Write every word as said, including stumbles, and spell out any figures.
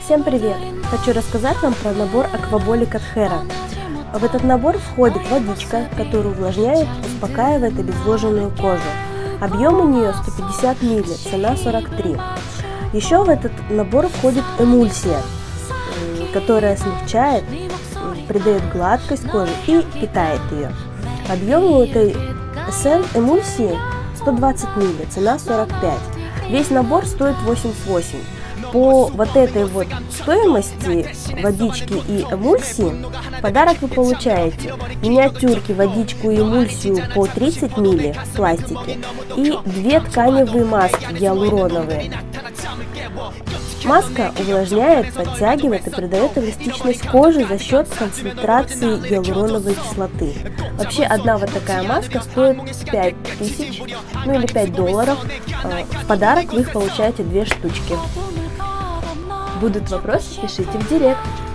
Всем привет! Хочу рассказать вам про набор Акваболик от Hera. В этот набор входит водичка, которая увлажняет, успокаивает обезвоженную кожу. Объем у нее сто пятьдесят миллилитров, цена сорок три. Еще в этот набор входит эмульсия, которая смягчает, придает гладкость коже и питает ее. Объем у этой эмульсии сто двадцать миллилитров, цена сорок пять. Весь набор стоит восемьдесят восемь. По вот этой вот стоимости водички и эмульсии в подарок вы получаете миниатюрки, водичку и эмульсию по тридцать миллилитров в пластике и две тканевые маски гиалуроновые. Маска увлажняет, подтягивает и придает эластичность кожи за счет концентрации гиалуроновой кислоты. Вообще одна вот такая маска стоит пять тысяч, ну или пять долларов. В подарок вы их получаете две штучки. Будут вопросы, пишите в директ.